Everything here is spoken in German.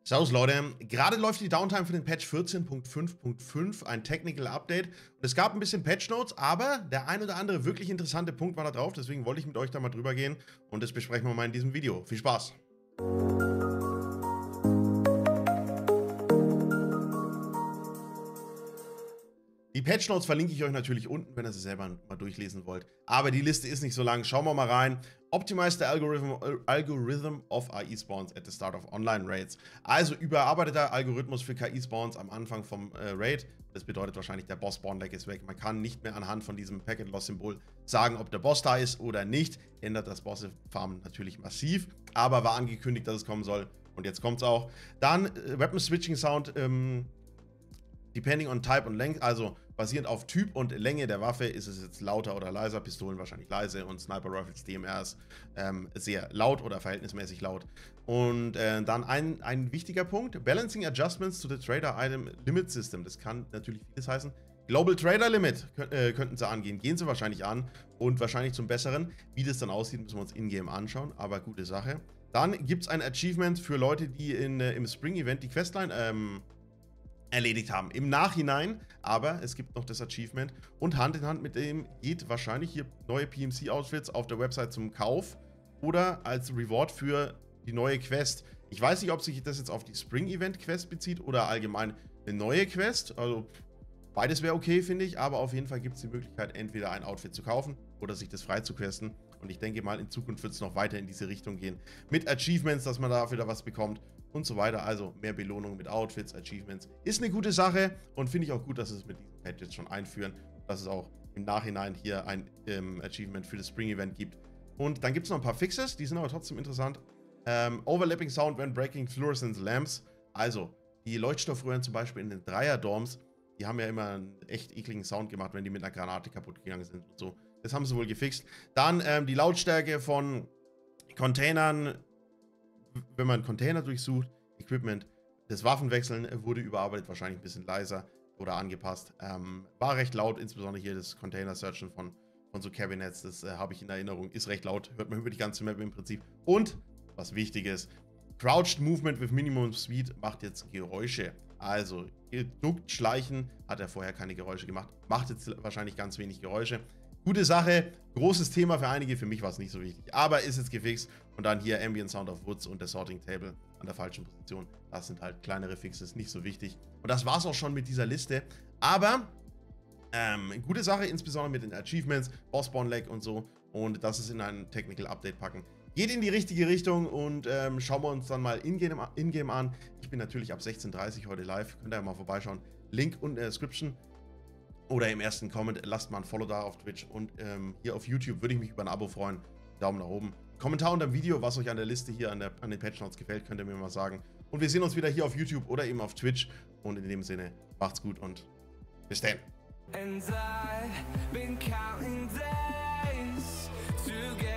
Servus Leute, gerade läuft die Downtime für den Patch 14.5.5, ein Technical Update. Und es gab ein bisschen Patch Notes, aber der ein oder andere wirklich interessante Punkt war da drauf, deswegen wollte ich mit euch da mal drüber gehen und das besprechen wir mal in diesem Video. Viel Spaß! Die Patch Notes verlinke ich euch natürlich unten, wenn ihr sie selber mal durchlesen wollt. Aber die Liste ist nicht so lang. Schauen wir mal rein. Optimize the algorithm of AI Spawns at the start of Online Raids. Also überarbeiteter Algorithmus für KI-Spawns am Anfang vom Raid. Das bedeutet wahrscheinlich, der Boss-Spawn-Lag ist weg. Man kann nicht mehr anhand von diesem Packet-Loss-Symbol sagen, ob der Boss da ist oder nicht. Ändert das Boss-Farmen natürlich massiv. Aber war angekündigt, dass es kommen soll. Und jetzt kommt es auch. Dann Weapon-Switching-Sound. Depending on Type und Length, also basierend auf Typ und Länge der Waffe, ist es jetzt lauter oder leiser, Pistolen wahrscheinlich leise und Sniper Rifles, DMRs sehr laut oder verhältnismäßig laut. Und dann ein wichtiger Punkt, Balancing Adjustments to the Trader Item Limit System. Das kann natürlich vieles heißen. Global Trader Limit könnten sie angehen, gehen sie wahrscheinlich an und wahrscheinlich zum Besseren. Wie das dann aussieht, müssen wir uns in-game anschauen, aber gute Sache. Dann gibt es ein Achievement für Leute, die im Spring-Event die Questline erledigt haben. Im Nachhinein, aber es gibt noch das Achievement und Hand in Hand mit dem geht wahrscheinlich hier neue PMC-Outfits auf der Website zum Kauf oder als Reward für die neue Quest. Ich weiß nicht, ob sich das jetzt auf die Spring-Event-Quest bezieht oder allgemein eine neue Quest. Also beides wäre okay, finde ich, aber auf jeden Fall gibt es die Möglichkeit, entweder ein Outfit zu kaufen oder sich das frei zu questen. Und ich denke mal, in Zukunft wird es noch weiter in diese Richtung gehen. Mit Achievements, dass man da wieder was bekommt und so weiter. Also mehr Belohnung mit Outfits, Achievements. Ist eine gute Sache und finde ich auch gut, dass es mit diesem Patch jetzt schon einführen. Dass es auch im Nachhinein hier ein Achievement für das Spring-Event gibt. Und dann gibt es noch ein paar Fixes, die sind aber trotzdem interessant. Overlapping Sound when breaking fluorescent lamps. Also die Leuchtstoffröhren zum Beispiel in den Dreier-Dorms, die haben ja immer einen echt ekligen Sound gemacht, wenn die mit einer Granate kaputt gegangen sind und so. Das haben sie wohl gefixt. Dann die Lautstärke von Containern, wenn man Container durchsucht, Equipment, das Waffenwechseln wurde überarbeitet, wahrscheinlich ein bisschen leiser oder angepasst. War recht laut, insbesondere hier das Container-Searchen von so Cabinets, das habe ich in Erinnerung, ist recht laut, hört man über die ganze Map im Prinzip. Und, was wichtig ist, Crouched Movement with Minimum Speed macht jetzt Geräusche. Also, geduckt, schleichen, hat er vorher keine Geräusche gemacht, macht jetzt wahrscheinlich ganz wenig Geräusche. Gute Sache, großes Thema für einige, für mich war es nicht so wichtig, aber ist jetzt gefixt. Und dann hier Ambient Sound of Woods und der Sorting Table an der falschen Position. Das sind halt kleinere Fixes, nicht so wichtig. Und das war es auch schon mit dieser Liste. Aber gute Sache, insbesondere mit den Achievements, Boss Spawn Lag und so. Und das ist in ein Technical Update packen. Geht in die richtige Richtung und schauen wir uns dann mal in-game an. Ich bin natürlich ab 16:30 Uhr heute live, könnt ihr ja mal vorbeischauen. Link unten in der Description. Oder im ersten Comment, lasst mal ein Follow da auf Twitch und hier auf YouTube würde ich mich über ein Abo freuen. Daumen nach oben. Kommentar unter dem Video, was euch an der Liste hier an den Patch Notes gefällt, könnt ihr mir mal sagen. Und wir sehen uns wieder hier auf YouTube oder eben auf Twitch. Und in dem Sinne, macht's gut und bis dann. And I've been counting days to get